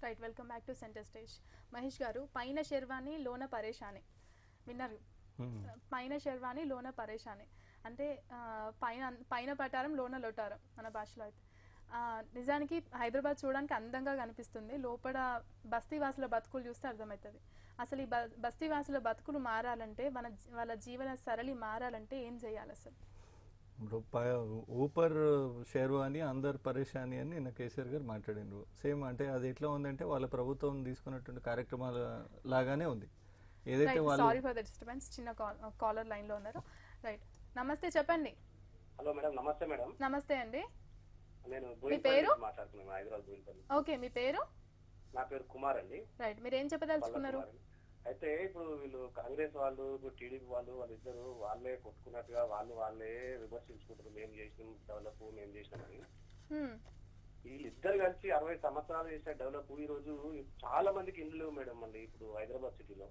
Right welcome back to centre stage. Mahesh గారు, పైన శర్వాణి లోన పరేషాని విన్నారు. పైన శర్వాణి లోన పరేషాని అంటే పైన పైన పటారం లోన లొటారం మన భాషలో అయితే. నిజానికి హైదరాబాద్ చూడడానికి అందంగా కనిపిస్తుంది, లోపల బస్తీవాసుల బతుకులు చూస్తే అర్థమవుతుంది. అసలు ఈ బస్తీవాసుల బతుకులు మారాలంటే వాళ్ళ జీవన సరళి మారాలంటే ఏం చేయాలి అసలు? ఊపర్ షేర్వాని అందరు పరేషాని అని నిన్న కేసీఆర్ గారు మాట్లాడినారు. సేమ్ అంటే అది ఎట్లా ఉందంటే వాళ్ళ ప్రభుత్వం తీసుకున్నటువంటి కార్యక్రమాల లాగానే ఉంది. ఏదైతే సారీ ఫర్ ద డిస్టర్బెన్స్, చిన్న కాలర్ లైన్ లో ఉన్నారు. రైట్, నమస్తే, చెప్పండి. Hello madam. నమస్తే మేడం. నమస్తే అండి. నేను మీ పేరు? మాట్లాడుతున్నాను, హైదరాబాద్. ఓకే, మీ పేరు? నా పేరు కుమార్ అండి. రైట్, మీరు ఏం చెప్పదలుచుకున్నారు? అయితే ఇప్పుడు వీళ్ళు కాంగ్రెస్ వాళ్ళు, ఇప్పుడు టీడీపీ వాళ్ళిద్దరు వాళ్ళే కొట్టుకున్నట్టుగా వాళ్ళే విమర్శించుకుంటారు. మేము చేసినాం డెవలప్, మేము చేసినామని. వీళ్ళిద్దరు కలిసి 60 సంవత్సరాలు చేసిన డెవలప్ ఈ రోజు చాలా మందికి ఇండ్లు లేవు మేడం. మళ్ళీ ఇప్పుడు హైదరాబాద్ సిటీలో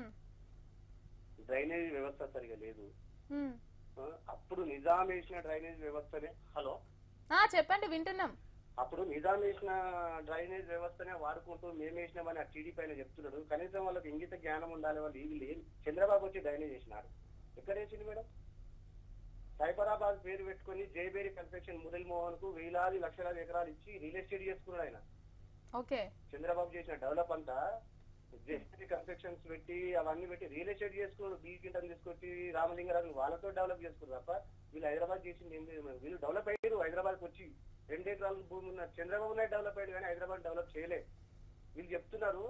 డ్రైనేజ్ వ్యవస్థ సరిగా లేదు. అప్పుడు నిజాం వేసిన డ్రైనేజ్ వ్యవస్థనే, హలో చెప్పండి, వింటున్నాం. అప్పుడు నిజాం వేసిన డ్రైనేజ్ వ్యవస్థనే వాడుకుంటూ మేము వేసినామని ఆ టీడీపీ ఆయన చెప్తున్నాడు. కనీసం వాళ్ళకి ఇంగిత జ్ఞానం ఉండాలి. వాళ్ళు ఇవి చంద్రబాబు వచ్చి డ్రైనేజ్ వేసినారు. ఎక్కడ వేసింది మేడం? సైబరాబాద్ పేరు పెట్టుకుని జైబేరి కన్స్ట్రక్షన్ మురళీ మోహన్ కు వేలాది లక్షలాది ఎకరాలు ఇచ్చి రియల్ ఎస్టేట్ చేసుకున్నాడు ఆయన. ఓకే, చంద్రబాబు చేసిన డెవలప్ అంతా జైబేరి కన్స్ట్రక్షన్స్ పెట్టి అవన్నీ పెట్టి రియల్ ఎస్టేట్ చేసుకున్నాడు. బీకింటన్ తీసుకొచ్చి రామలింగరాజు వాళ్ళతో డెవలప్ చేసుకున్నారు తప్ప వీళ్ళు హైదరాబాద్ చేసింది ఏం లేదు. వీళ్ళు డెవలప్ అయ్యారు. హైదరాబాద్కి వచ్చి 2 ఎకరాల భూమి ఉన్న చంద్రబాబు నాయుడు డెవలప్ అయ్యాడు, కానీ హైదరాబాద్ డెవలప్ చేయలేదు. వీళ్ళు చెప్తున్నారు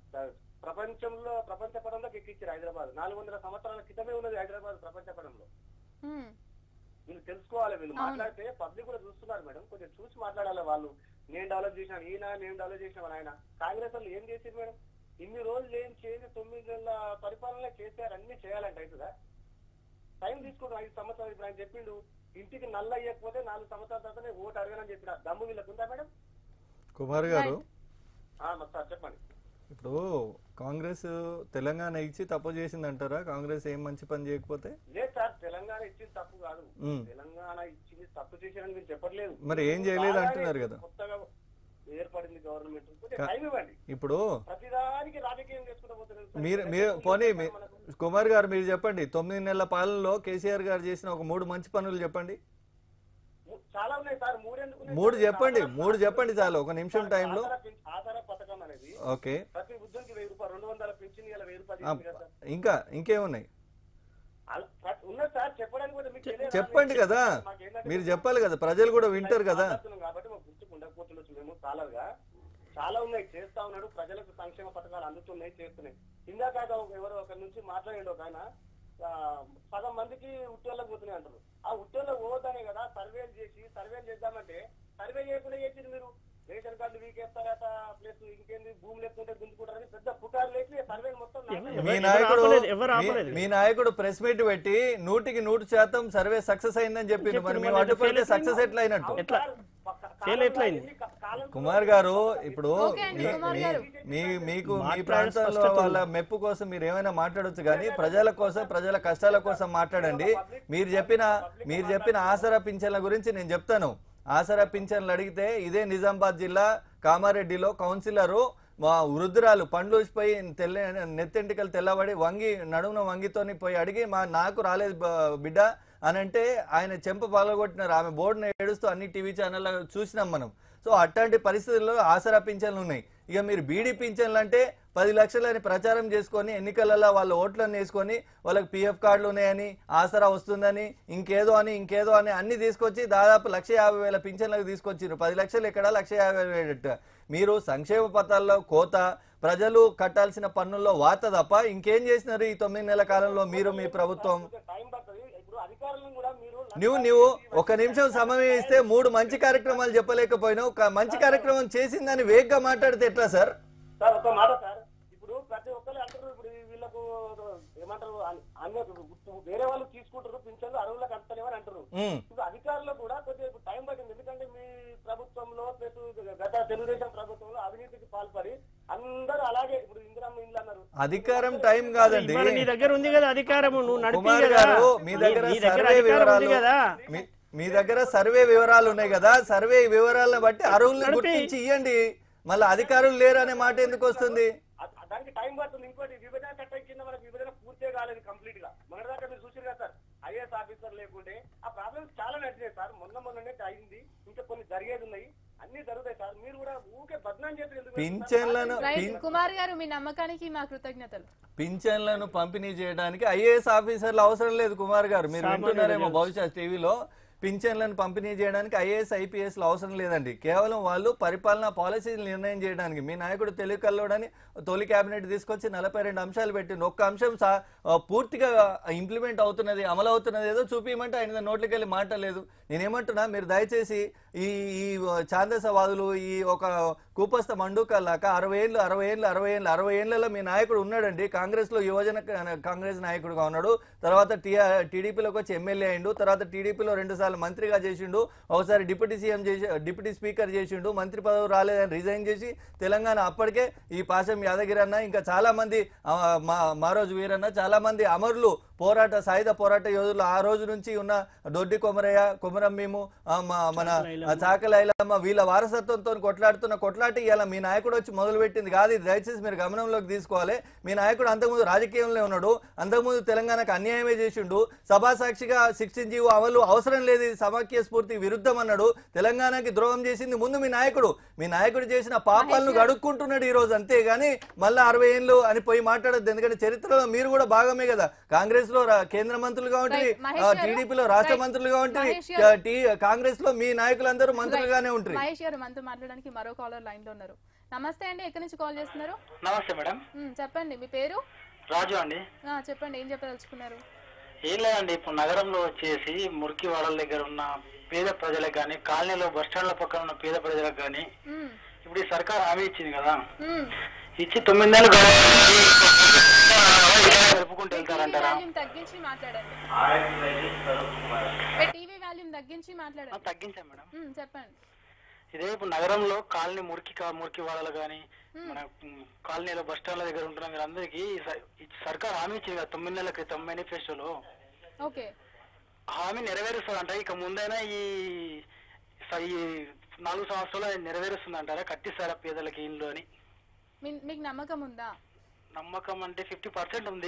ప్రపంచ పటంలోకి ఎక్కించారు హైదరాబాద్. 400 సంవత్సరాల క్రితమే ఉన్నది హైదరాబాద్ ప్రపంచ పటంలో. వీళ్ళు తెలుసుకోవాలి. వీళ్ళు మాట్లాడితే పబ్లిక్ కూడా చూస్తున్నారు మేడం, కొంచెం చూసి మాట్లాడాలి. వాళ్ళు నేను డెవలప్ చేసినాను, నేను డెవలప్ చేసినాను ఆయన. కాంగ్రెస్ వాళ్ళు ఏం చేశారు మేడం? ఇన్ని రోజులు ఏం చేసి 9 నెలల పరిపాలన చేశారు. అన్ని చేయాలంటే అవుతుందా? టైం తీసుకుంటాం 5 సంవత్సరాలు. ఇప్పుడు ఆయన చెప్పిండు ఇంటికి నల్ల అయ్యకపోతే 4 సంవత్సరాల తర్వాత ఓటు అడగనని చెప్పిన దమ్ము వీళ్ళకు ఉందా మేడం? కుమార్ గారు, సార్ చెప్పండి. ఇప్పుడు కాంగ్రెస్ తెలంగాణ ఇచ్చి తప్పు చేసింది అంటారా? కాంగ్రెస్ ఏం మంచి పని చేయకపోతే? లేదు సార్, తెలంగాణ ఇచ్చింది తప్పు కాదు. తెలంగాణ ఇచ్చింది తప్పు చేశారని మీరు చెప్పట్లేదు. మరి ఏం చేయలేదు అంటున్నారు కదా. కొత్తగా ఏర్పడింది గవర్నమెంట్, టైం ఇవ్వండి. ఇప్పుడు ప్రతిదానికి రాజకీయం చేసుకుంటూ పోతున్నారు. మీరు పోనీ కుమార్ గారు మీరు చెప్పండి, 9 నెలల పాలనలో కేసీఆర్ గారు చేసిన ఒక 3 మంచి పనులు చెప్పండి. చాలా ఉన్నాయి సార్. 3 చెప్పండి, 3 చెప్పండి చాలు, ఒక నిమిషం టైంలో. ఆధార పథకం అనేది ఓకే, ప్రతి వృద్ధునికి 1000 రూపాయలు, 200 పెన్షన్ 1000 రూపాయలు. ఇంకేమున్నాయి ఉన్నది సార్, చెప్పడానికి చెప్పండి కదా. మీరు చెప్పాలి కదా, ప్రజలు కూడా వింటారు కదా. కాబట్టి మాకు గుర్తుకు ఉండకపోతుండొచ్చు. మేము కాలర్గా చాలా ఉన్నాయి, చేస్తా ఉన్నాడు. ప్రజలకు సంక్షేమ పథకాలు అందుతున్నాయి, చేస్తున్నాయి. ఇందాక ఎవరో ఒక నుంచి మాట్లాడండి ఒక ఆయన, సగం మందికి ఉట్టోళ్ళకి పోతున్నాయి అంటారు. ఆ ఉట్టోళ్ళకి పోతానే కదా సర్వేలు చేద్దామంటే సర్వే చేయకుండా చేసింది మీరు. రేషన్ కార్డు వీకేస్తారట, ప్లస్ ఇంకేంది భూమి లేకుంటే గుంజుకుంటారని పెద్ద పుకారు లేచి సర్వే మొత్తం. మీ నాయకుడు ప్రెస్ మీట్ పెట్టి 100% సర్వే సక్సెస్ అయిందని చెప్పింది. మరి మేము అడ్డుపడితే సక్సెస్ ఎట్లా అయినట్టు? కుమార్ గారు, ఇప్పుడు మీకు మీ ప్రాంతంలో వాళ్ళ మెప్పు కోసం మీరు ఏమైనా మాట్లాడొచ్చు, కానీ ప్రజల కోసం, ప్రజల కష్టాల కోసం మాట్లాడండి. మీరు చెప్పిన ఆసరా పింఛన్ల గురించి నేను చెప్తాను. ఆసరా పింఛన్లు అడిగితే ఇదే నిజామాబాద్ జిల్లా కామారెడ్డిలో కౌన్సిలరు మా వృద్ధురాలు పండ్లు ఊసిపోయి నెత్తెంటికలు తెల్లబడి నడుమున వంగితోని పోయి అడిగి నాకు రాలేదు బిడ్డ అని అంటే ఆయన చెంప పగలగొట్టినారు. ఆమె బోర్డును ఏడుస్తూ అన్ని టీవీ ఛానల్లో చూసినాం మనం. సో అట్లాంటి పరిస్థితుల్లో ఆసరా పింఛన్లు ఉన్నాయి. ఇక మీరు బీడీ పింఛన్లు అంటే 10 లక్షలని ప్రచారం చేసుకొని ఎన్నికలలో వాళ్ళ ఓట్లను వేసుకొని వాళ్ళకి పిఎఫ్ కార్డులు ఉన్నాయని, ఆసరా వస్తుందని, ఇంకేదో అని అన్ని తీసుకొచ్చి దాదాపు 150,000 పింఛన్లకు తీసుకొచ్చారు. 10 లక్షలు ఎక్కడ, 150,000. మీరు సంక్షేమ పథకాల్లో కోత, ప్రజలు కట్టాల్సిన పన్నుల్లో వాత తప్ప ఇంకేం చేసినారు ఈ 9 నెలల కాలంలో మీరు, మీ ప్రభుత్వం? నువ్వు ఒక నిమిషం సమయం ఇస్తే 3 మంచి కార్యక్రమాలు చెప్పలేకపోయినావు. మంచి కార్యక్రమం చేసిందని వేగ్గా మాట్లాడితే ఎట్లా సార్? ఒక మాట సార్, ఇప్పుడు ప్రతి ఒక్కరు అంటారు, ఇప్పుడు వీళ్ళకు ఏమంటారు, వేరే వాళ్ళు తీసుకుంటారు పింఛన్లు, అడవులకు అంటలేమని అంటారు. ఇప్పుడు అధికారులు కూడా కొద్దిగా టైం పట్టింది. ఎందుకంటే మీ ప్రభుత్వంలో, గత తెలుగుదేశం ప్రభుత్వంలో అవినీతికి పాల్పడి అందరూ అలాగే ఇప్పుడు ఇందిరమ్మ ఇండ్లు అన్నారు. అధికారం టైం కాదండి, నీ దగ్గర ఉంది కదా అధికారం. కుమార్ గారు, మీ దగ్గర సర్వే వివరాలు, మీ దగ్గర సర్వే వివరాలు ఉన్నాయి కదా, సర్వే వివరాలను బట్టి అర్హులను గుర్తించి ఇవ్వండి. మళ్ళీ అధికారులు లేరు అనే మాట ఎందుకు వస్తుంది? దానికి టైం పడుతుంది. ఇంకోటి విభజన చట్టం కింద మనకు విభజన పూర్తిగా కాలేదు కంప్లీట్ గా. మొన్నదాకా మీరు చూసారు కదా సార్, ఐఏఎస్ ఆఫీసర్ లేకుంటే ఆ ప్రాబ్లమ్స్ చాలా నడిచాయి సార్. మొన్ననే అయింది, ఇంకా కొన్ని జరిగేది ఉన్నాయి, అన్ని జరుగుతాయి సార్. మీరు కూడా ఊకే బద్నాం చేసి పింఛన్లను కుమార్ గారు మీ నమ్మకానికి మా కృతజ్ఞతలు. పింఛన్లను పంపిణీ చేయడానికి ఐఏఎస్ ఆఫీసర్లు అవసరం లేదు కుమార్ గారు. మీరు వింటున్నారేమో బహుశా టీవీలో. పింఛన్లను పంపిణీ చేయడానికి ఐఏఎస్ ఐపీఎస్లు అవసరం లేదండి. కేవలం వాళ్ళు పరిపాలనా పాలసీలు నిర్ణయం చేయడానికి. మీ నాయకుడు తెలుగు కల్లోడని తొలి కేబినెట్ తీసుకొచ్చి 42 అంశాలు పెట్టిండు. ఒక్క అంశం పూర్తిగా ఇంప్లిమెంట్ అవుతున్నది, అమలు అవుతున్నది ఏదో చూపించమంటే ఆయన నోట్లకి వెళ్ళి మాట లేదు. నేనేమంటున్నా, మీరు దయచేసి ఈ ఛాందసవాదులు ఈ ఒక కూపస్థ మండూకల్లాక 60 ఏళ్ళలో మీ నాయకుడు ఉన్నాడండి. కాంగ్రెస్ లో యువజన కాంగ్రెస్ నాయకుడుగా ఉన్నాడు, తర్వాత టీడీపీలోకి వచ్చి ఎమ్మెల్యే అయిండు, తర్వాత టీడీపీలో 2 సార్లు మంత్రిగా చేసిండు, ఒకసారి డిప్యూటీ సీఎం చేసి డిప్యూటీ స్పీకర్ చేసిండు, మంత్రి పదవి రాలేదని రిజైన్ చేసి తెలంగాణ అప్పటికే ఈ పాశం యాదగిరి అన్న, ఇంకా చాలా మంది మారోజు వీరన్న, చాలా మంది అమరులు సాయుధ పోరాట యోధులు ఆ రోజు నుంచి ఉన్న దొడ్డి కొమరయ్య, కొమరమ్మీము, మన చాకలైలమ్మ, వీళ్ళ వారసత్వంతో కొట్లాడుతున్న కొట్లాటి ఇలా మీ నాయకుడు వచ్చి మొదలుపెట్టింది కాదు. ఇది దయచేసి మీరు గమనంలోకి తీసుకోవాలి. మీ నాయకుడు అంతకుముందు రాజకీయంలో ఉన్నాడు, అంతకుముందు తెలంగాణకు అన్యాయమే చేసిండు. సభాసాక్షిగా 16 జీవో అమలు అవసరం లేదు, ఇది సమాఖ్య స్ఫూర్తికి విరుద్ధం అన్నాడు. తెలంగాణకి ద్రోహం చేసింది ముందు మీ నాయకుడు. మీ నాయకుడు చేసిన పాపాలను గడుక్కుంటున్నాడు ఈ రోజు, అంతేగాని మళ్ళీ 60 ఏళ్ళు అని పోయి మాట్లాడద్దు. ఎందుకంటే చరిత్రలో మీరు కూడా భాగమే కదా. కాంగ్రెస్ లో కేంద్ర మంత్రులుగా ఉంటారు, టీడీపీలో రాష్ట్ర మంత్రులుగా ఉంటారు, కాంగ్రెస్ లో మీ నాయకులందరూ మంత్రులుగానే ఉంటారు. మహేష్ గారు మనతో మాట్లాడడానికి మరో కాలర్ లైన్ లో ఉన్నారు. నమస్తే అండి, ఎక్కడి నుంచి కాల్ చేస్తున్నారు? నమస్తే మేడం. చెప్పండి, మీ పేరు? రాజు అండి. చెప్పండి, ఏం చెప్పదలుచుకున్నారు? ఏం లేదండి, ఇప్పుడు నగరంలో వచ్చేసి మురికి వాడల దగ్గర ఉన్న పేద ప్రజలకు కానీ, కాలనీలో బస్ స్టాండ్ల పక్కన ఉన్న పేద ప్రజలకు కానీ ఇప్పుడు ఈ సర్కార్ హామీ ఇచ్చింది కదా, ఇచ్చి 9 నెలలు జరుపుకుంటూ వెళ్తారంటారా? తగ్గించి మాట్లాడండి. టీవీ వాల్యూమ్ తగ్గించి మాట్లాడండి. తగ్గించాం మేడం. చెప్పండి. ఇదే ఇప్పుడు నగరంలో కాలనీ మురికి వాడలు కానీ, మన కాలనీలో బస్ స్టాండ్ల దగ్గర ఉంటున్న మీరందరికీ సర్కార్ హామీ ఇచ్చింది కదా 9 నెలల క్రితం మేనిఫెస్టోలో. ఓకే, హామీ నెరవేరుస్తుందంట. ఇక ముందైనా ఈ 4 సంవత్సరాలు నెరవేరుస్తుంది అంటారా? కట్టిస్తారా పేదలకి ఇల్లు అని? మీకు నమ్మకం ఉందా? నమ్మకం అంటే 50% ఉంది.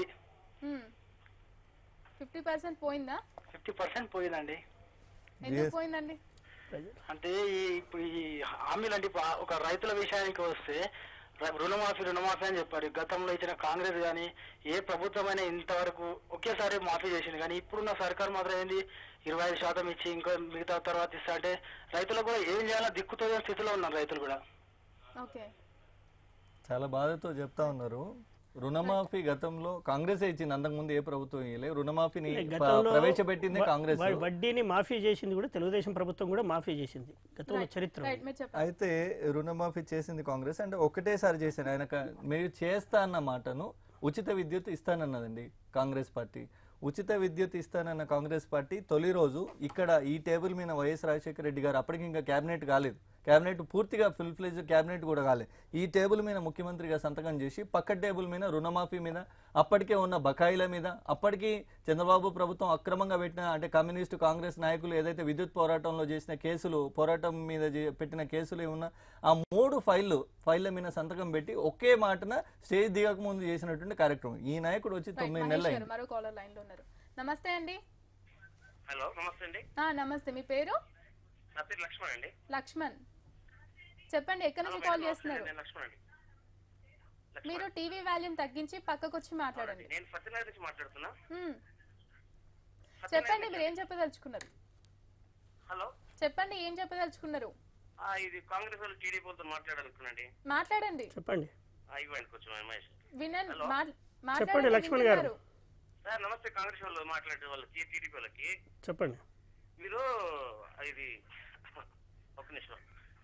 50% పోయిందా? 50% పోయిందండి. ఎందుకు పోయిందండి? అంటే ఇప్పుడు ఈ హామీలు అంటే ఒక రైతుల విషయానికి వస్తే రుణమాఫీ అని చెప్పారు. గతంలో ఇచ్చిన కాంగ్రెస్ కానీ ఏ ప్రభుత్వమైనా ఇంతవరకు ఒకేసారి మాఫీ చేసింది. కానీ ఇప్పుడున్న సర్కార్ మాత్రం ఏంది 25% ఇచ్చి ఇంకా మిగతా తర్వాత ఇస్తా అంటే రైతులకు కూడా ఏం చేయాలో దిక్కుతో స్థితిలో ఉన్నారు రైతులు కూడా. ఓకే, చాలా బాధతో చెప్తా ఉన్నారు. రుణమాఫీ గతంలో కాంగ్రెస్ ఇచ్చింది, అంతకుముందు ఏ ప్రభుత్వం ఇవ్వలేదు. రుణమాఫీని ప్రవేశపెట్టింది కాంగ్రెస్, వడ్డీని మాఫీ చేసింది కూడా తెలుగుదేశం ప్రభుత్వం కూడా మాఫీ చేసింది గతంలో చరిత్ర. అయితే రుణమాఫీ చేసింది కాంగ్రెస్, అంటే ఒకటేసారి చేశాను. ఆయన మీరు చేస్తా అన్న మాటను ఉచిత విద్యుత్ ఇస్తానన్నదండి కాంగ్రెస్ పార్టీ. ఉచిత విద్యుత్ ఇస్తానన్న కాంగ్రెస్ పార్టీ తొలి రోజు ఇక్కడ ఈ టేబుల్ మీద వైఎస్ రాజశేఖర రెడ్డి గారు, అప్పటికి ఇంకా క్యాబినెట్ కాలేదు, క్యాబినెట్ పూర్తిగా ఫుల్ ఫ్లెజ్ క్యాబినెట్ కూడా కాలేదు, ఈ టేబుల్ మీద ముఖ్యమంత్రిగా సంతకం చేసి పక్క టేబుల్ మీద రుణమాఫీ మీద, అప్పటికే ఉన్న బకాయిల మీద, అప్పటికి చంద్రబాబు ప్రభుత్వం అక్రమంగా పెట్టిన అంటే కమ్యూనిస్టు కాంగ్రెస్ నాయకులు ఏదైతే విద్యుత్ పోరాటంలో చేసిన కేసులు, పోరాటం మీద పెట్టిన కేసులు ఏమన్నా ఆ 3 ఫైళ్ళ మీద సంతకం పెట్టి ఒకే మాటన స్టేజ్ దిగక ముందు చేసినటువంటి కార్యక్రమం. ఈ నాయకుడు వచ్చి 9 నెలలు అయింది. నమస్తే అండి. హలో, నమస్తే అండి. నమస్తే, మీ పేరు? నా పేరు లక్ష్మణ్ అండి. లక్ష్మణ్, చెప్పండి, ఎక్కడి నుంచి కాల్ చేస్తున్నారు? లక్ష్మణ్ అండి. మీరు టీవీ వాల్యూమ్ తగ్గించి పక్కకు వచ్చి మాట్లాడండి. నేను సత్యనారాయణ నుంచి మాట్లాడుతున్నా. చెప్పండి, మీరు ఏం చెప్పదలుచుకున్నారు? హలో, చెప్పండి, ఏం చెప్పదలుచుకున్నారు? ఇది కాంగ్రెస్ వాళ్ళు టీడీపీ వాళ్ళతో మాట్లాడాలనుకున్నాండి. మాట్లాడండి. చెప్పండి. ఇవ్వండి కొంచెం మహేష్. చెప్పండి లక్ష్మణ్ గారు. సార్ నమస్తే. కాంగ్రెస్ వాళ్ళు మాట్లాడే వాళ్ళకి, టీడీపీ వాళ్ళకి చెప్పండి. మీరు ఇది ఒక నిమిషం,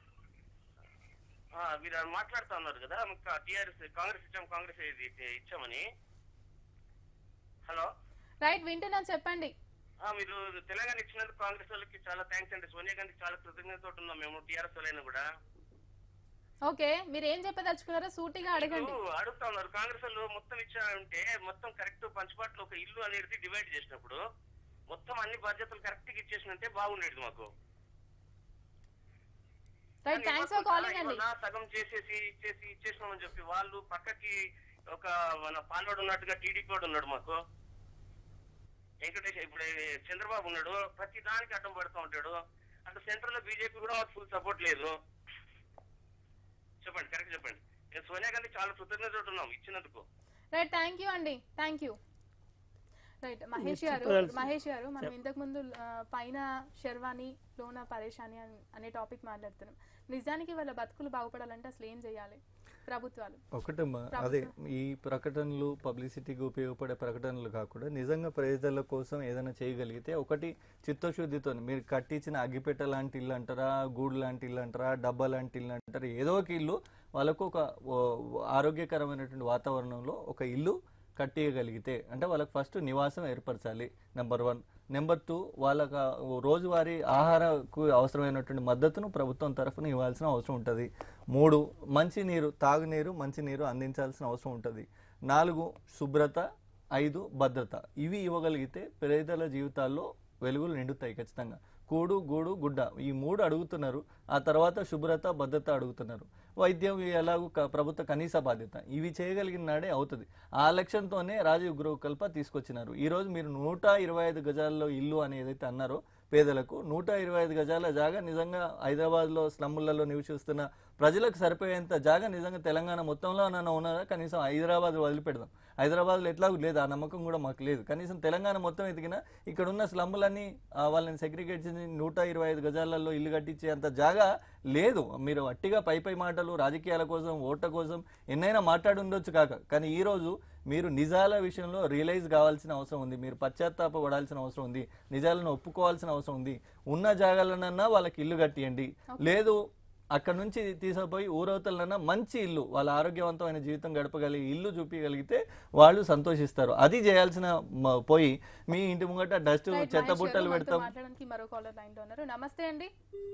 మీరు మాట్లాడుతూ ఉన్నారు కదా టీఆర్ఎస్ కాంగ్రెస్ ఇచ్చాం, కాంగ్రెస్ ఇచ్చామని. హలో, రైట్, వింటున్నాను, చెప్పండి. మీరు తెలంగాణ ఇచ్చినందుకు కాంగ్రెస్ వాళ్ళకి చాలా థ్యాంక్స్ అండి. సోనియా గాంధీ చాలా కృతజ్ఞతతో ఉన్నాం మేము టీఆర్ఎస్ వాళ్ళైనా కూడా. ఓకే, మీరు ఏం చెప్పదలుచుకున్నారో సూటిగా అడగండి. అడుగుతా ఉన్నారు. కాంగ్రెస్ వాళ్ళు మొత్తం ఇచ్చారంటే మొత్తం కరెక్ట్ పంచపాట్లో ఒక ఇల్లు అనేది డివైడ్ చేసినప్పుడు మొత్తం అన్ని బాధ్యతలు కరెక్ట్ గా ఇచ్చేసినంటే బాగుండేది మాకు. రైట్, థ్యాంక్స్ ఫర్ కాలింగ్ అండి. సగం చేసేసి ఇచ్చేసినామని చెప్పి వాళ్ళు పక్కకి ఒక మన పాల్వాడు ఉన్నట్టుగా టీడీపీ వాడు ఉన్నాడు మాకు, వెంకటేష్. ఇప్పుడు చంద్రబాబు ఉన్నాడు, ప్రతి దానికి అడ్డం పడుతూ ఉంటాడు. అటు సెంట్రల్ లో బీజేపీ కూడా మాకు ఫుల్ సపోర్ట్ లేదు. చెప్పండి, కరెక్ట్ చెప్పండి. సోనియా గాంధీ చాలా కృతజ్ఞతలు ఉన్నాం ఇచ్చినందుకు. రైట్, థ్యాంక్ యూ అండి, థ్యాంక్ యూ. రైట్, మహేష్ గారు మనం ఇంతకు ముందు పైన శర్వాణి లోన పరేషాని అనే టాపిక్ మాట్లాడుతున్నాం. నిజానికి వాళ్ళ బతుకులు బాగుపడాలంటే అసలు ఏం చేయాలి ప్రభుత్వాలు? ఒకటమ్మా, అదే ఈ ప్రకటనలు పబ్లిసిటీకి ఉపయోగపడే ప్రకటనలు కాకుండా నిజంగా ప్రజల కోసం ఏదైనా చేయగలిగితే, ఒకటి చిత్తశుద్ధితో మీరు కట్టించిన అగ్గిపెట్ట లాంటి ఇల్లు అంటారా, గూడు లాంటి ఇల్లు అంటారా, డబ్బా లాంటి ఇల్లు అంటారా, ఏదో ఒక ఇల్లు వాళ్ళకు ఒక ఆరోగ్యకరమైనటువంటి వాతావరణంలో ఒక ఇల్లు కట్టియగలిగితే, అంటే వాళ్ళకి ఫస్ట్ నివాసం ఏర్పరచాలి, నెంబర్ 1. నెంబర్ 2, వాళ్ళకు రోజువారీ ఆహారకు అవసరమైనటువంటి మద్దతును ప్రభుత్వం తరఫున ఇవ్వాల్సిన అవసరం ఉంటుంది. 3, మంచినీరు, తాగునీరు, మంచినీరు అందించాల్సిన అవసరం ఉంటుంది. 4, శుభ్రత. 5, భద్రత. ఇవి ఇవ్వగలిగితే పేదల జీవితాల్లో వెలుగులు నిండుతాయి ఖచ్చితంగా. కూడు, గూడు, గుడ్డ, ఈ 3 అడుగుతున్నారు. ఆ తర్వాత శుభ్రత, భద్రత అడుగుతున్నారు. వైద్యం ఎలాగూ ప్రభుత్వ కనీస బాధ్యత. ఇవి చేయగలిగిన నాడే అవుతుంది. ఆ లక్ష్యంతోనే రాజీవ్ గృహకల్ప తీసుకొచ్చినారు. ఈరోజు మీరు 125 గజాల్లో ఇల్లు అని ఏదైతే అన్నారో పేదలకు, 125 గజాల జాగా నిజంగా హైదరాబాద్లో స్లమ్ములలో నివసిస్తున్న ప్రజలకు సరిపోయేంత జాగా నిజంగా తెలంగాణ మొత్తంలో ఉన్నదా? కనీసం హైదరాబాద్ వదిలిపెడదాం, హైదరాబాద్లో ఎట్లాగూ లేదు, ఆ నమ్మకం కూడా మాకు లేదు. కనీసం తెలంగాణ మొత్తం ఎదిగినా ఇక్కడ ఉన్న స్లమ్ములన్నీ వాళ్ళని సెగ్రిగేట్ చేసి 125 గజాలలో ఇల్లు కట్టించే అంత జాగా లేదు. మీరు అట్టిగా పై మాటలు రాజకీయాల కోసం, ఓట్ల కోసం ఎన్నైనా మాట్లాడి ఉండొచ్చు కానీ ఈరోజు మీరు నిజాల విషయంలో రియలైజ్ కావాల్సిన అవసరం ఉంది. మీరు పశ్చాత్తాపడాల్సిన అవసరం ఉంది. నిజాలను ఒప్పుకోవాల్సిన అవసరం ఉంది. ఉన్న జాగాలనన్నా వాళ్ళకి ఇల్లు కట్టియండి, లేదు అక్కడ నుంచి తీసుకుపోయి ఊరవతలన్నా మంచి ఇల్లు, వాళ్ళ ఆరోగ్యవంతమైన జీవితం గడపగలిగే ఇల్లు చూపించగలిగితే వాళ్ళు సంతోషిస్తారు. అది చేయాల్సిన పోయి మీ ఇంటి ముంగట డస్ట్ చెత్త బుట్టలు పెడతాం. మరో కాలర్ లైన్ లో ఉన్నారు. నమస్తే అండి.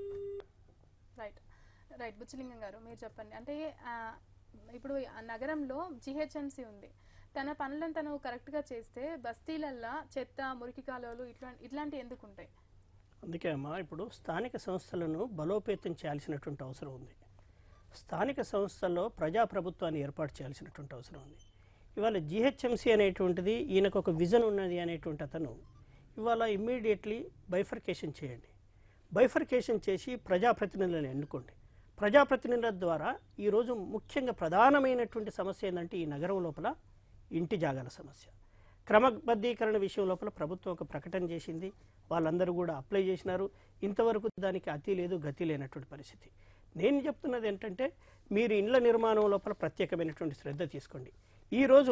రైట్, బుచ్చలింగం గారు మీరు చెప్పండి. అంటే ఇప్పుడు నగరంలో జిహెచ్ఎంసీ ఉంది, తన పనులను తను కరెక్ట్గా చేస్తే బస్తీలల్లో చెత్త, మురికి కాలువలు ఇట్లాంటివి ఎందుకు ఉంటాయి? అందుకే అమ్మా, ఇప్పుడు స్థానిక సంస్థలను బలోపేతం చేయాల్సినటువంటి అవసరం ఉంది. స్థానిక సంస్థల్లో ప్రజాప్రభుత్వాన్ని ఏర్పాటు చేయాల్సినటువంటి అవసరం ఉంది. ఇవాళ జిహెచ్ఎంసీ అనేటువంటిది ఈయనకు ఒక విజన్ ఉన్నది అనేటువంటి అతను ఇవాళ ఇమ్మీడియట్లీ బైఫర్కేషన్ చేయండి. బైఫర్కేషన్ చేసి ప్రజాప్రతినిధులను ఎన్నుకోండి. ప్రజాప్రతినిధుల ద్వారా ఈరోజు ముఖ్యంగా ప్రధానమైనటువంటి సమస్య ఏంటంటే ఈ నగరం లోపల ఇంటి జాగాల సమస్య. క్రమబద్ధీకరణ విషయం లోపల ప్రభుత్వం ఒక ప్రకటన చేసింది, వాళ్ళందరూ కూడా అప్లై చేసినారు. ఇంతవరకు దానికి అతి లేదు, గతి లేనటువంటి పరిస్థితి. నేను చెప్తున్నది ఏంటంటే మీరు ఇండ్ల నిర్మాణం లోపల ప్రత్యేకమైనటువంటి శ్రద్ధ తీసుకోండి. ఈరోజు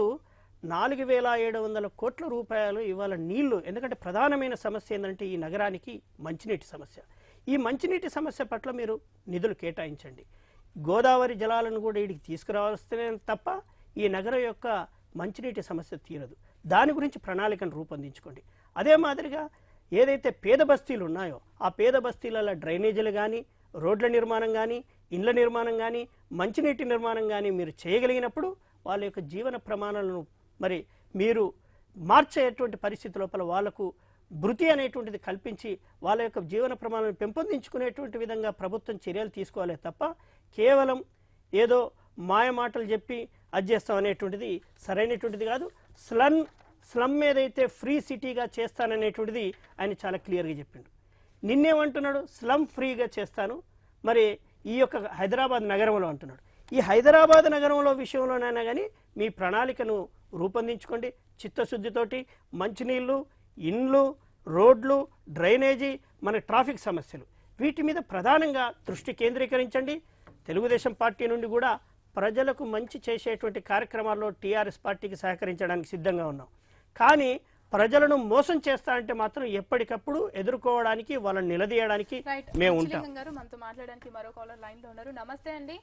4,700 కోట్ల రూపాయలు ఇవాళ నీళ్లు, ఎందుకంటే ప్రధానమైన సమస్య ఏంటంటే ఈ నగరానికి మంచినీటి సమస్య. ఈ మంచినీటి సమస్య పట్ల మీరు నిధులు కేటాయించండి. గోదావరి జలాలను కూడా వీడికి తీసుకురావాల్సిన తప్ప ఈ నగరం యొక్క మంచినీటి సమస్య తీరదు. దాని గురించి ప్రణాళికను రూపొందించుకోండి. అదే మాదిరిగా ఏదైతే పేద బస్తీలు ఉన్నాయో ఆ పేద బస్తీలలో డ్రైనేజీలు కానీ, రోడ్ల నిర్మాణం కానీ, ఇండ్ల నిర్మాణం కానీ, మంచినీటి నిర్మాణం కానీ మీరు చేయగలిగినప్పుడు వాళ్ళ యొక్క జీవన ప్రమాణాలను మరి మీరు మార్చేటువంటి పరిస్థితి లోపల వాళ్లకు భృతి అనేటువంటిది కల్పించి వాళ్ళ యొక్క జీవన ప్రమాణాలను పెంపొందించుకునేటువంటి విధంగా ప్రభుత్వం చర్యలు తీసుకోవాలి తప్ప కేవలం ఏదో మాయ మాటలు చెప్పి అది చేస్తాం అనేటువంటిది సరైనటువంటిది కాదు. స్లమ్ ఏదైతే ఫ్రీ సిటీగా చేస్తాననేటువంటిది ఆయన చాలా క్లియర్గా చెప్పిండు. నిన్నేమంటున్నాడు? స్లమ్ ఫ్రీగా చేస్తాను మరి ఈ యొక్క హైదరాబాద్ నగరంలో అంటున్నాడు. ఈ హైదరాబాద్ నగరంలో విషయంలోనైనా కానీ మీ ప్రణాళికను రూపొందించుకోండి చిత్తశుద్ధితోటి. మంచినీళ్ళు, ఇండ్లు, రోడ్లు, డ్రైనేజీ, మన ట్రాఫిక్ సమస్యలు, వీటి మీద ప్రధానంగా దృష్టి కేంద్రీకరించండి. తెలుగుదేశం పార్టీ నుండి కూడా ప్రజలకు మంచి చేసేటువంటి కార్యక్రమాల్లో టీఆర్ఎస్ పార్టీకి సహకరించడానికి సిద్ధంగా ఉన్నాం. కానీ ప్రజలను మోసం చేస్తారంటే మాత్రం ఎప్పటికప్పుడు ఎదుర్కోవడానికి, వాళ్ళని నిలదీయడానికి మేము ఉంటాం. మనతో మాట్లాడడానికి మరో కాలర్ లైన్ లో ఉన్నారు. నమస్తే అండి.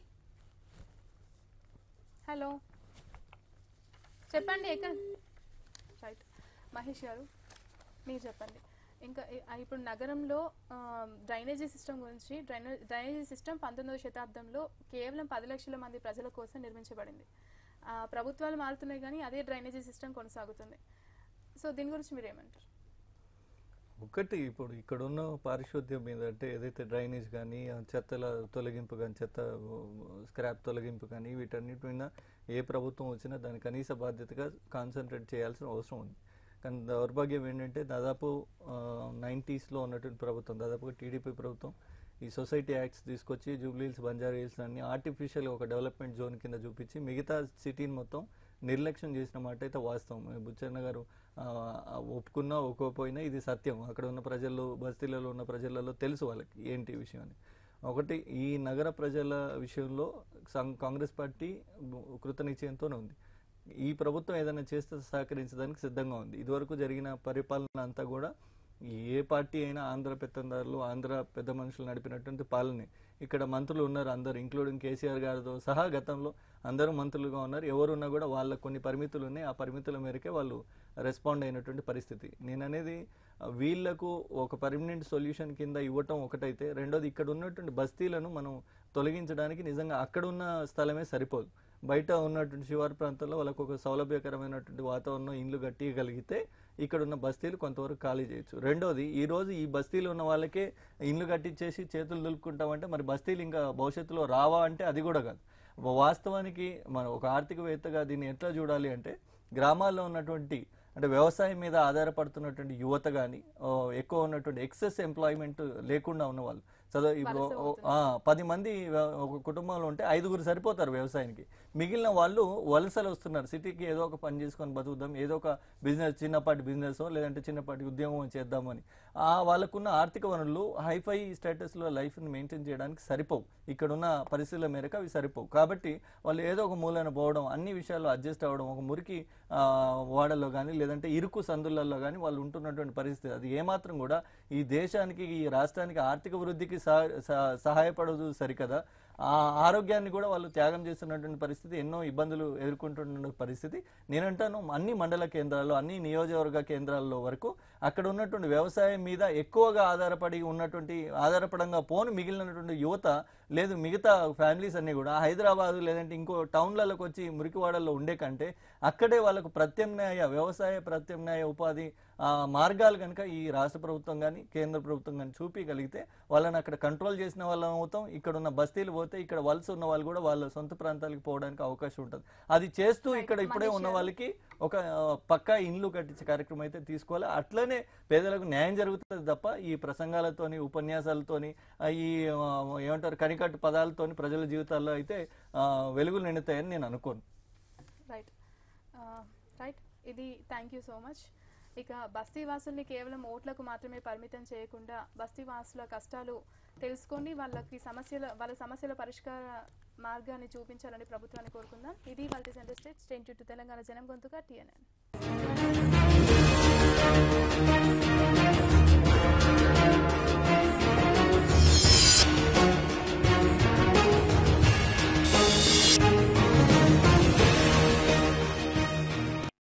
హలో, చెప్పండి. రైట్, మహేష్ గారు మీరు చెప్పండి. ఇంకా ఇప్పుడు నగరంలో డ్రైనేజీ సిస్టమ్ గురించి, డ్రైనేజీ సిస్టమ్ 19వ శతాబ్దంలో కేవలం 10 లక్షల మంది ప్రజల కోసం నిర్మించబడింది. ప్రభుత్వాలు మారుతున్నాయి కానీ అదే డ్రైనేజీ సిస్టమ్ కొనసాగుతుంది. సో దీని గురించి మీరు ఏమంటారు? ఒకటి ఇప్పుడు ఇక్కడున్న పారిశుద్ధ్యం మీద అంటే ఏదైతే డ్రైనేజ్ కానీ చెత్తల తొలగింపు కానీ చెత్త స్క్రాప్ తొలగింపు కానీ వీటన్నిటి మీద ఏ ప్రభుత్వం వచ్చినా దాని కనీస బాధ్యతగా కాన్సన్ట్రేట్ చేయాల్సిన అవసరం ఉంది. కానీ దౌర్భాగ్యం ఏంటంటే దాదాపు 90s ఉన్నటువంటి ప్రభుత్వం, దాదాపుగా టీడీపీ ప్రభుత్వం ఈ సొసైటీ యాక్ట్స్ తీసుకొచ్చి జూబ్లీహిల్స్, బంజారా హిల్స్ అన్ని ఆర్టిఫిషియల్గా ఒక డెవలప్మెంట్ జోన్ కింద చూపించి మిగతా సిటీని మొత్తం నిర్లక్ష్యం చేసిన మాట అయితే వాస్తవం. బుచ్చన్న గారు ఒప్పుకున్నా ఒప్పుకోకపోయినా ఇది సత్యం. అక్కడ ఉన్న ప్రజల్లో, బస్తీలలో ఉన్న ప్రజలలో తెలుసు వాళ్ళకి ఏంటి విషయం అని. ఒకటి, ఈ నగర ప్రజల విషయంలో కాంగ్రెస్ పార్టీ కృతనిశ్చయంతోనే ఉంది. ఈ ప్రభుత్వం ఏదైనా చేస్తే సహకరించడానికి సిద్ధంగా ఉంది. ఇదివరకు జరిగిన పరిపాలన అంతా కూడా ఏ పార్టీ అయినా ఆంధ్ర పెత్తందారులు, ఆంధ్ర పెద్ద మనుషులు నడిపినటువంటి పాలనే. ఇక్కడ మంత్రులు ఉన్నారు అందరు, ఇంక్లూడింగ్ కేసీఆర్ గారితో సహా గతంలో అందరూ మంత్రులుగా ఉన్నారు. ఎవరున్నా కూడా వాళ్ళకు కొన్ని పరిమితులు ఉన్నాయి. ఆ పరిమితుల మేరకే వాళ్ళు రెస్పాండ్ అయినటువంటి పరిస్థితి. నేను అనేది వీళ్లకు ఒక పర్మనెంట్ సొల్యూషన్ కింద ఇవ్వటం ఒకటైతే, రెండోది ఇక్కడ ఉన్నటువంటి బస్తీలను మనం తొలగించడానికి నిజంగా అక్కడ ఉన్న స్థలమే సరిపోదు. బయట ఉన్నటువంటి శివారు ప్రాంతాల్లో వాళ్ళకు ఒక సౌలభ్యకరమైనటువంటి వాతావరణం, ఇండ్లు కట్టగలిగితే ఇక్కడ ఉన్న బస్తీలు కొంతవరకు ఖాళీ చేయొచ్చు. రెండోది, ఈ రోజు ఈ బస్తీలు ఉన్న వాళ్ళకే ఇండ్లు కట్టించేసి చేతులు దులుపుకుంటామంటే మరి బస్తీలు ఇంకా భవిష్యత్తులో రావా అంటే అది కూడా కాదు. వాస్తవానికి మనం ఒక ఆర్థికవేత్తగా దీన్ని ఎట్లా చూడాలి అంటే, గ్రామాల్లో ఉన్నటువంటి అంటే వ్యవసాయం మీద ఆధారపడుతున్నటువంటి యువత కానీ, ఎక్కువ ఉన్నటువంటి ఎక్సెస్ ఎంప్లాయ్మెంట్ లేకుండా ఉన్నవాళ్ళు, చదువు ఇప్పుడు 10 మంది ఒక కుటుంబంలో ఉంటే 5గురు సరిపోతారు వ్యవసాయానికి. మిగిలిన వాళ్ళు వలసలు వస్తున్నారు. సిటీకి ఏదో ఒక పని చేసుకొని బతుకుదాం, ఏదో ఒక బిజినెస్, చిన్నపాటి బిజినెస్ లేదంటే చిన్నపాటి ఉద్యోగం చేద్దామని. వాళ్ళకున్న ఆర్థిక వనరులు హైఫై స్టేటస్లో లైఫ్ని మెయింటైన్ చేయడానికి సరిపోవు. ఇక్కడున్న పరిస్థితుల మేరకు అవి సరిపోవు. కాబట్టి వాళ్ళు ఏదో ఒక మూలన పోవడం, అన్ని విషయాల్లో అడ్జస్ట్ అవ్వడం, ఒక మురికి వాడల్లో కానీ లేదంటే ఇరుకు సందులలో కానీ వాళ్ళు ఉంటున్నటువంటి పరిస్థితి. అది ఏమాత్రం కూడా ఈ దేశానికి, ఈ రాష్ట్రానికి ఆర్థిక వృద్ధికి సహాయపడదు సరికదా, ఆ ఆరోగ్యాన్ని కూడా వాళ్ళు త్యాగం చేస్తున్నటువంటి పరిస్థితి, ఎన్నో ఇబ్బందులు ఎదుర్కొంటున్న పరిస్థితి. నేనంటాను అన్ని మండల కేంద్రాల్లో, అన్ని నియోజకవర్గ కేంద్రాల్లో వరకు అక్కడ ఉన్నటువంటి వ్యవసాయం మీద ఎక్కువగా ఆధారపడంగా పోను మిగిలినటువంటి యువత లేదు, మిగతా ఫ్యామిలీస్ అన్ని కూడా హైదరాబాద్ లేదంటే ఇంకో టౌన్లలోకి వచ్చి మురికివాడల్లో ఉండే కంటే అక్కడే వాళ్ళకు వ్యవసాయ ప్రత్యామ్నాయ ఉపాధి మార్గాలు కనుక ఈ రాష్ట్ర ప్రభుత్వం కానీ కేంద్ర ప్రభుత్వం కానీ చూపించగలిగితే వాళ్ళని అక్కడ కంట్రోల్ చేసిన వాళ్ళం అవుతాం. ఇక్కడ ఉన్న బస్తీలు పోతే ఇక్కడ వలస ఉన్న వాళ్ళు కూడా వాళ్ళ సొంత ప్రాంతాలకు పోవడానికి అవకాశం ఉంటుంది. అది చేస్తూ ఇక్కడ ఇప్పుడే ఉన్న వాళ్ళకి ఒక పక్కా ఇండ్లు కట్టించే కార్యక్రమం అయితే తీసుకోవాలి. అట్లనే పేదలకు న్యాయం జరుగుతుంది తప్ప ఈ ప్రసంగాలతోని, ఉపన్యాసాలతోని, ఈ ఏమంటారు కనికట్టు పదాలతోని ప్రజల జీవితాల్లో అయితే వెలుగులు నిండుతాయని నేను అనుకోను. రైట్, ఇది థ్యాంక్ యూ సో మచ్. ఇక బస్తీ వాసుల్ని కేవలం ఓట్లకు మాత్రమే పరిమితం చేయకుండా బస్తీ వాసుల కష్టాలు తెలుసుకొని వాళ్ళ సమస్యల పరిష్కార మార్గాన్ని చూపించాలని ప్రభుత్వాన్ని కోరుకుందాం. ఇది వాళ్ళ సెంటర్ స్టేట్ స్టేట్ చుట్టూ తెలంగాణ జనం గొంతుగా TNN.